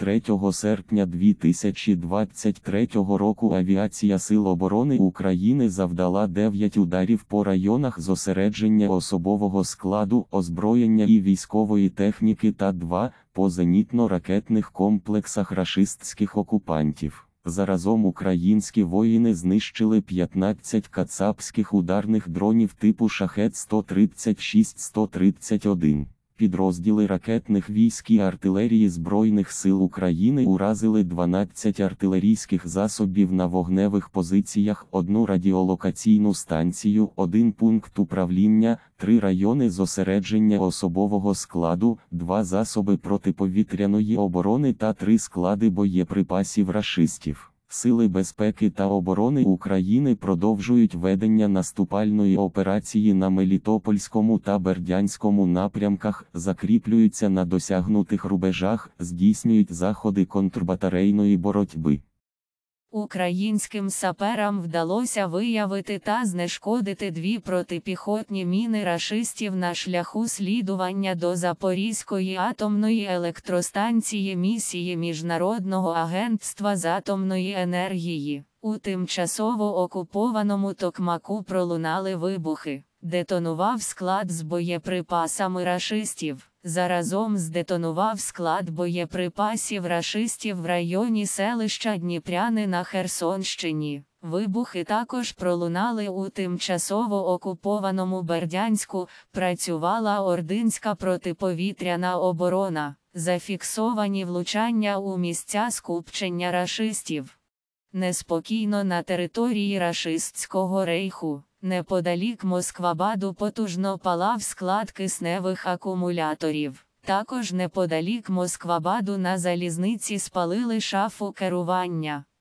3 серпня 2023 року авіація Сил оборони України завдала 9 ударів по районах зосередження особового складу, озброєння і військової техніки та 2 по зенітно-ракетних комплексах рашистських окупантів. Заразом українські воїни знищили 15 кацапських ударних дронів типу Шахед-136-131. Підрозділи ракетних військ і артилерії Збройних сил України уразили 12 артилерійських засобів на вогневих позиціях, 1 радіолокаційну станцію, 1 пункт управління, 3 райони зосередження особового складу, 2 засоби протиповітряної оборони та 3 склади боєприпасів рашистів. Сили безпеки та оборони України продовжують ведення наступальної операції на Мелітопольському та Бердянському напрямках, закріплюються на досягнутих рубежах, здійснюють заходи контрбатарейної боротьби. Українським саперам вдалося виявити та знешкодити 2 протипіхотні міни рашистів на шляху слідування до Запорізької атомної електростанції місії Міжнародного агентства з атомної енергії. У тимчасово окупованому Токмаку пролунали вибухи. Детонував склад з боєприпасами рашистів. Заразом здетонував склад боєприпасів рашистів в районі селища Дніпряни на Херсонщині. Вибухи також пролунали у тимчасово окупованому Бердянську, працювала ординська протиповітряна оборона. Зафіксовані влучання у місця скупчення рашистів. Неспокійно на території рашистського рейху. Неподалік Москвабаду потужно палав склад кисневих акумуляторів. Також неподалік Москвабаду на залізниці спалили шафу керування.